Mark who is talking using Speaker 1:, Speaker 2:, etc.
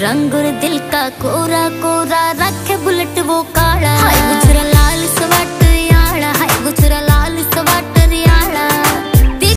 Speaker 1: रंग और दिल का कोरा कोरा रखे बुलेट वो काला।